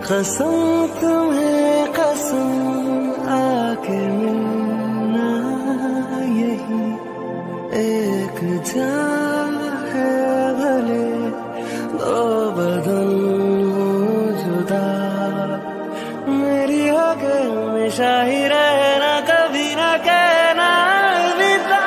कसम तुम्हें कसम आके मिलना, यही एक जान है भले दो बदन जुदा, मेरी होके हमेशा ही रहना, कभी ना कहना अलविदा।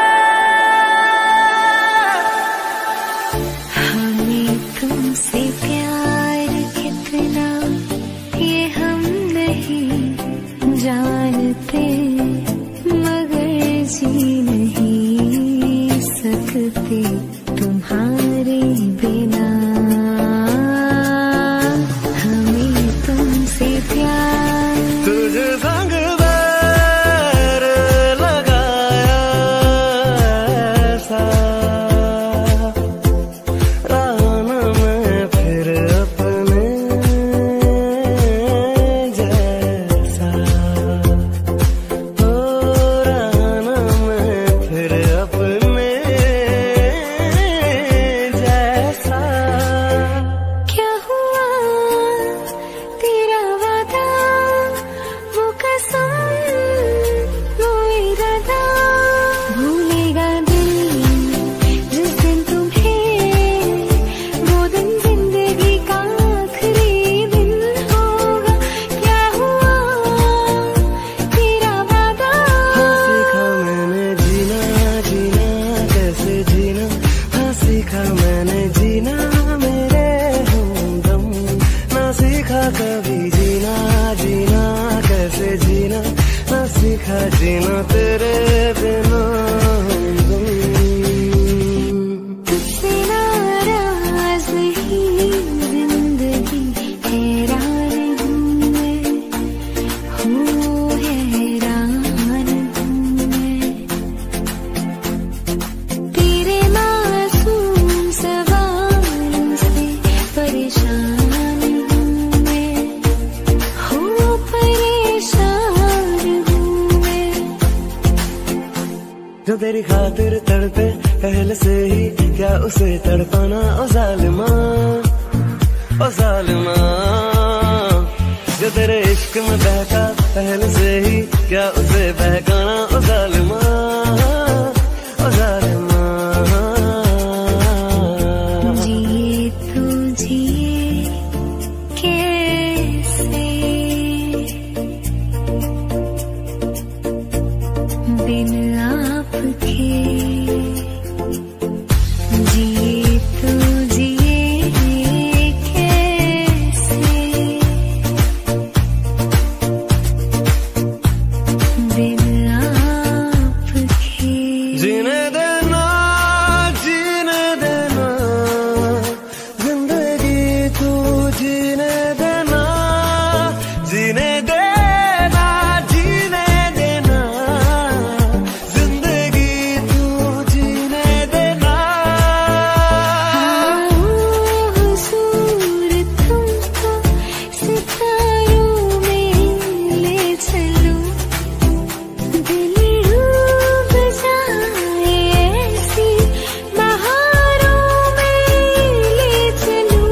हमें तुमसे प्यार कितना ये हम नहीं जानते, मगर जी नहीं सकते तुम्हारे बिना। हमें तुमसे प्यार, तुझे संग बैर लगाया ऐसा, रहना मैं फिर अपने जैसा, हो रहना मैं फिर अपने जैसा। क्या हुआ तेरा वादा, वो कसम वो इरादा, भूलेगा दिल जिस दिन तुम्हें, वो दिन जिंदगी का आखिरी दिन होगा। क्या हुआ तेरा वादा, हाँ सीखा मैंने जीना, जीना कैसे जीना, हाँ सीखा मैंने जीना मेरे हमदम, ना सीखा कभी जीना, जीना कैसे जीना, ना सीखा जीना तेरे बिना हमदम। तुझसे नाराज ही जिंदगी हैरान हूँ मैं, हैरान हूँ मैं। तेरे मासूम सवालों से परेशान हूँ मैं, परेशान हूँ मैं। जो तेरी खातिर तड़पे पहले से ही, क्या उसे तड़पाना ओ जालिमा, ओ जालिमा। जो तेरे इश्क में बहका पहले से ही, क्या उसे बहकाना ओ जालिमा, ओ जालिमा। जिए तो जिए कैसे बिन आपके, जिए तो जिए कैसे बिन आपके। जीने देना, जीने देना जिंदगी तू जीने देना, जीने देना, जीने देना जिंदगी तू जीने देना। हुजूर तुमको सितारों में ले चलो, दिल डूब जाए ऐसी बहारों में ले चलो।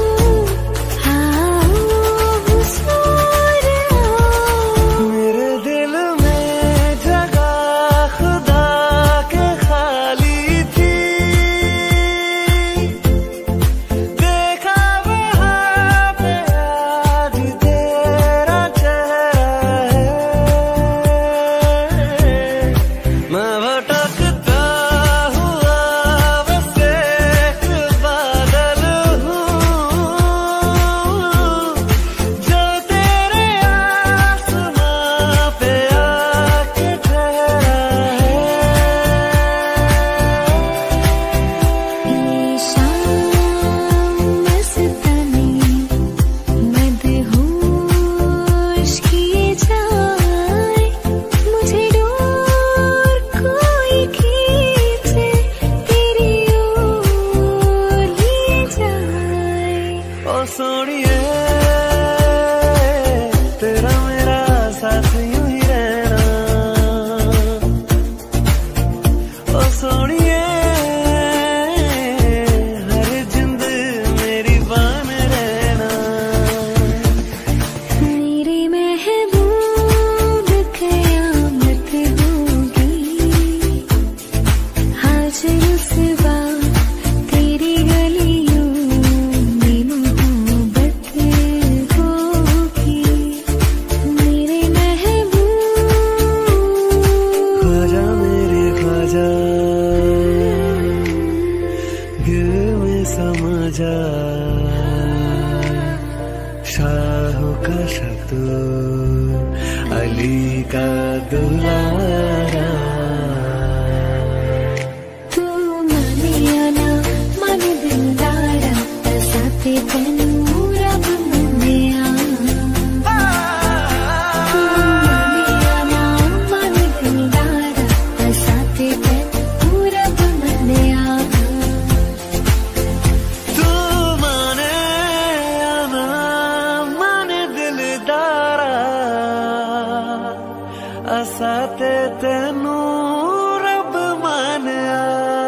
हाँ हुजूर मेरे दिल में जगह खुदा के खाली थी, देखा वहाँ पे आज तेरा चेहरा है। मैं भटकता हुआ बस एक बादल हूँ, जो तेरे आसमां पे आके ठहरा है। ये शाम मस्तानी मदहोश किए जाए, मुझे डोर कोई खींचे तेरी ओर लिए जाए। ओ सोनिए तेरा मेरा साथ यूं ही रहना, ओ सोनिए हर जिंद मेरी बान रहना। समझा शाह का शतू अली का दुलारा। तू माने या ना माने दिलदारा, साथे तेनू रब मन्निया। तू माने या ना माने दिलदारा, साथे तेनू रब मन्निया। तू माने या ना माने दिलदारा, साथे तेनू रब मन्निया।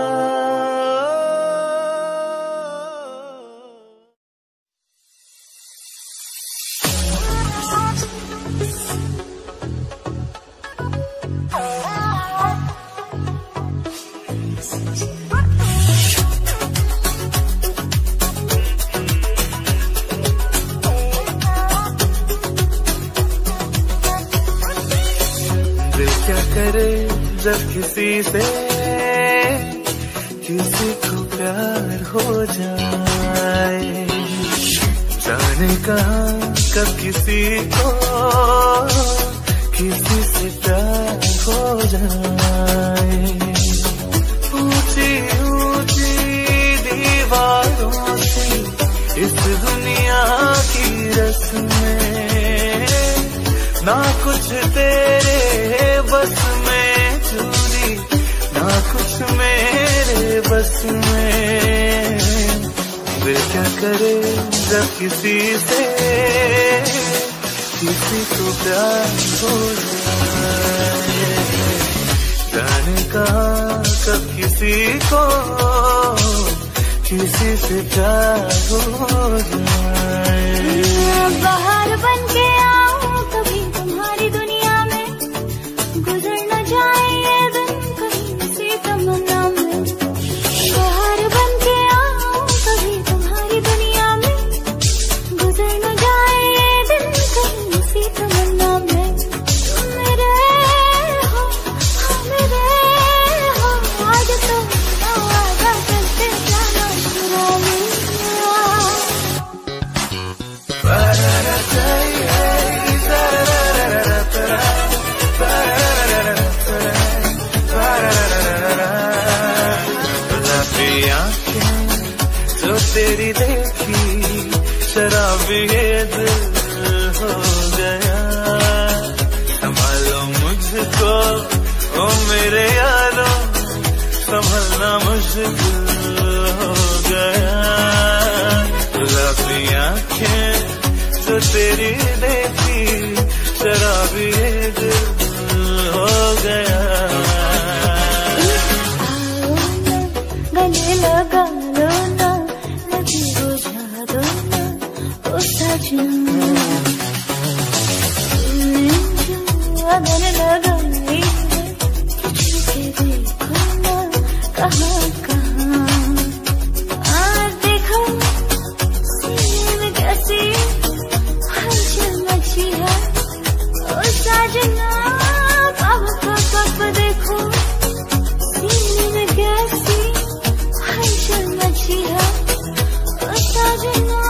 दिल क्या करे जब किसी से किसी को प्यार हो जाए, जाने कहाँ कब किसी को किसी से प्यार हो जाए। ऊंची ऊंची दीवारों से इस दुनिया की रस्में, ना कुछ तेरे बस में चूरी, ना कुछ मेरे बस में। दिल क्या करे जब किसी से किसी को प्यार हो जाए, जाने कहाँ कब किसी को किसी से प्यार हो जाए। बाहर बन के आऊं कभी तुम्हारी दुनिया में, गुजर न जाए ये दिन कहीं किसी तमन्ना में। बाहर बन के आऊं कभी तुम्हारी दुनिया में, गुजर न जाए ये दिन कहीं किसी तमन्ना में। तुम मेरे हो, हाँ मेरे हो, आज तो वादा करते जाना चुरा लिया। जो तेरी देखी शराबी ये दिल हो गया। संभालो मुझको ओ मेरे यारों, संभलना मुश्किल हो गया। गुलाबी आँखें जो तेरी देखी शराबी ये दिल हो गया। गले लगा लो ना, लगी बुझा दो ना, ओ सजन। अगर लगाई है कुछ के देखो ना, कहाँ कहाँ देखो सीने में कैसी हलचल मची है, ओ सजना। कब कब देखो सीने में कैसी हलचल मची है, ओ सजना।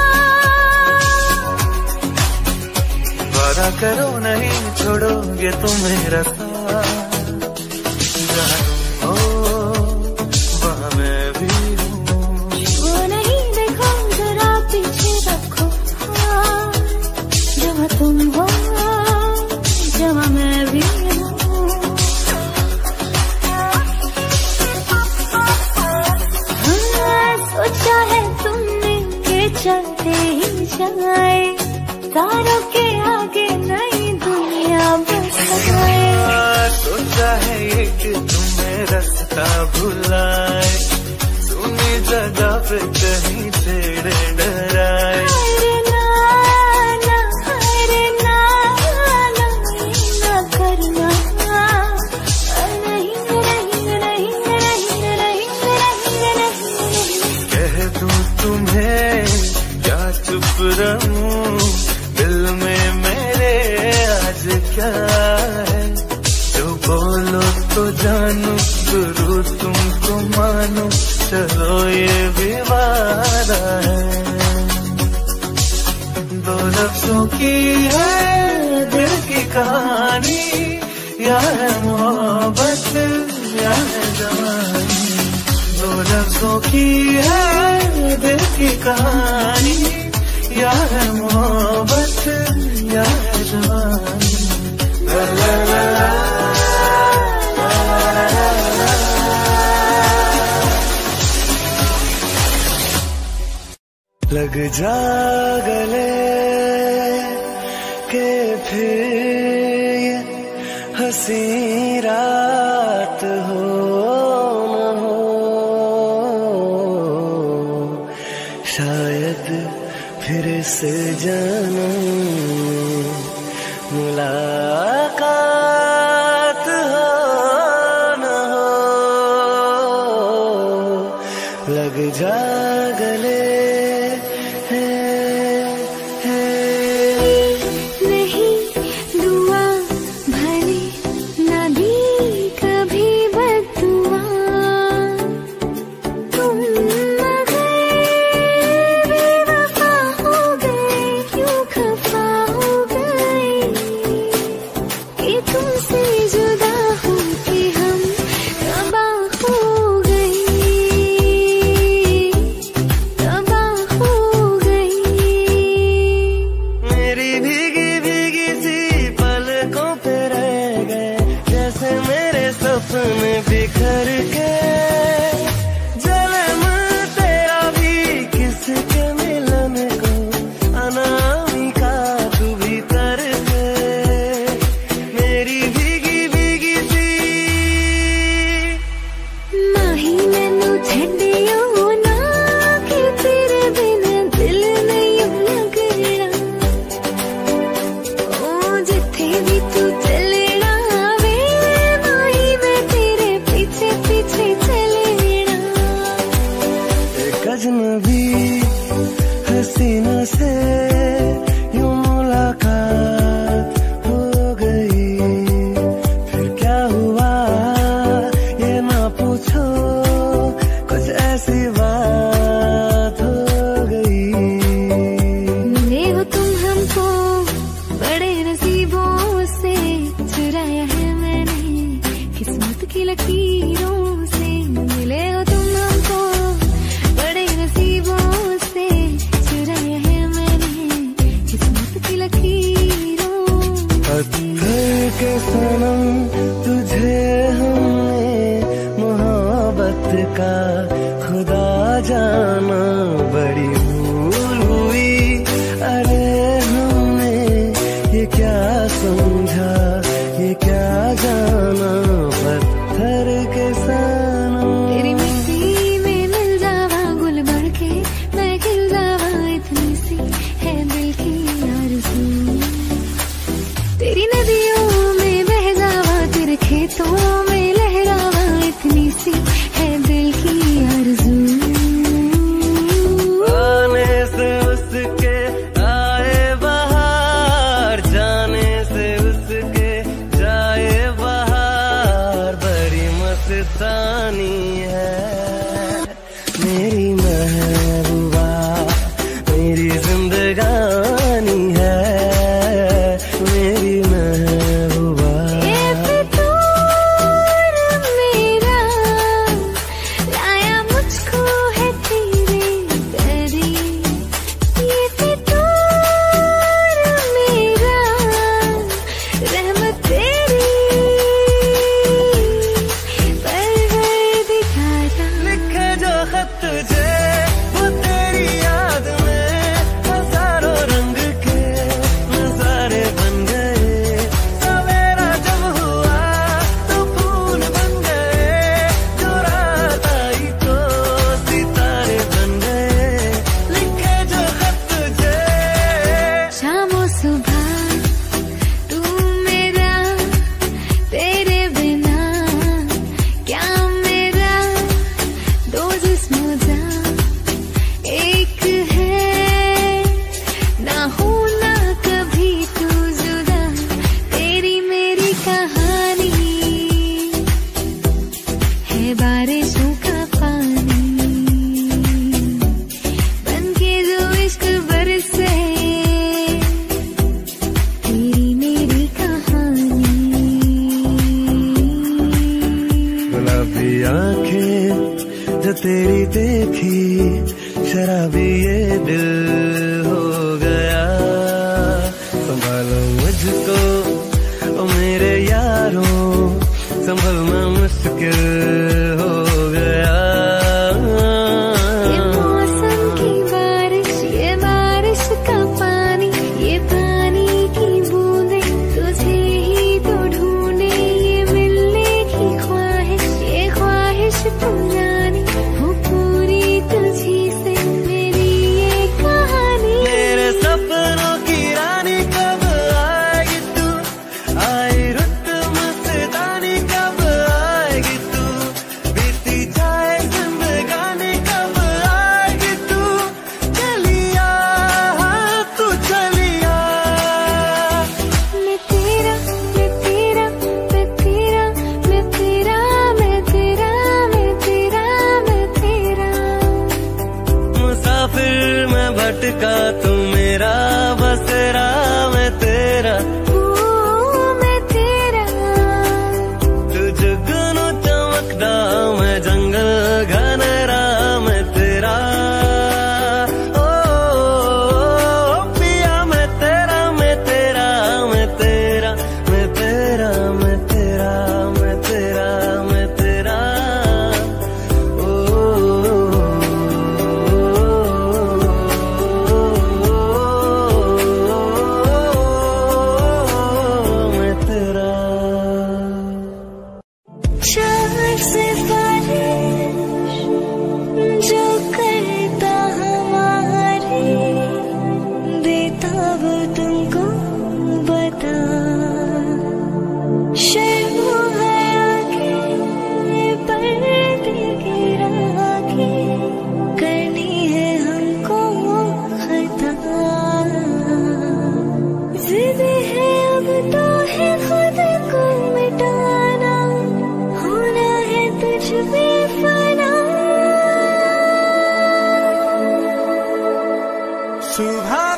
वादा करो नहीं छोड़ोगे तुम मेरा साथ, जहाँ तुम हो वहाँ मैं भी हूँ। वो नहीं देखो जरा पीछे रखो, हाँ जहाँ तुम हो जहाँ मैं भी हूँ। सोचा है तुमने कि चलते ही जाए, तारों के आगे नई दुनिया बसाए। सोचा है ये कि तुम्हें रास्ता भुलाए, सुनी जगह पे कहीं छेड़े डराए। अरे ना ना, अरे ना ना, ना करना। नहीं नहीं नहीं नहीं नहीं नहीं। कह दूं तुम्हें क्या चुप रहूं, दिल में मेरे आज क्या है। जो बोलो तो जानू, गुरु तुमको मानो, चलो ये विवाह लफ्जों की है दिल की कहानी, या है मोहब्बत या है जवानी। दो लफ्जों की है दिल की कहानी, या है मोहब्बत या है जवानी। ला ला ला ला। लग जा गले के फिर ये हंसी रात हो न हो, शायद फिर से जन्म मुलाकात हो न हो। लग जा गले बिखर के जन्म तेरा भी किसके मिलन को, अनामिका तू भीतर के मेरी भीगी भीगी सी माही मैनू छड्डियो ना कि तेरे बिन दिल नहीं लगना। ओ जिथे भी तू चलना वे माही मैं तेरे पीछे पीछे चलना। एक अजनबी हसीना से यूं मुलाकात हो गई, फिर क्या हुआ ये ना पूछो, कुछ ऐसी बात हो गई। मिले हो तुम हमको बड़े नसीबों से, चुराया है मैंने किस्मत की लकीरों से। मिले हो तुम हमको बड़े नसीबों से, चुराया है मैंने किस्मत की लकीरों। पत्थर के सनम तुझे हमने मोहब्बत का खुदा जाना, बड़ी भूल हुई अरे हमने ये क्या समझा ये क्या जाना। पत्थर के सनम तेरी मिट्टी में मिल जावा गुल बढ़ के मैं खिल जावा, इतनी सी है दिल की आरज़ू। तेरी नदियों में बह जावा, तेरे खेतों में लहरावा, इतनी सी है दिल की आरज़ू। भी ये दिल हो गया। संभालो मुझको ओ मेरे यारों, संभलना मुश्किल हो गया। ये मौसम की बारिश, ये बारिश का पानी, ये पानी की बूंदें तुझे ही तो ढूंढे। ये मिलने की ख्वाहिश, ये ख्वाहिश तू जानी हो पूरी तुझी से मेरी ये कहानी। मेरे सपनों की रानी कब आएगी तू, आई रुत मस्तानी कब आएगी तू, बीती जाए जिंदगानी कब आएगी तू, चलिया तू चलिया। मैं तेरा, मैं तेरा, मैं तेरा, मैं तेरा, मैं तेरा, मैं तेरा, मैं तेरा। मुसाफिर मैं भटका तू मेरा बसेरा, मैं तेरा। मैं तेरा, तू जुगनू चमकदा मैं जंगल घनेरा, मैं तेरा। ओ पिया मैं तेरा, मैं तेरा, मैं तेरा, मैं तेरा, मैं तेरा, मैं तेरा, मैं तेरा। मैं तेरा। चार से बारिश जो करता हमारी, देता वो तुमको बता। शर्मो है आगे पर्दे गिरा के, करनी है हमको खता। जिद है अब तो है खुद को मिटाना, होना है तुझ पे फना। सुबह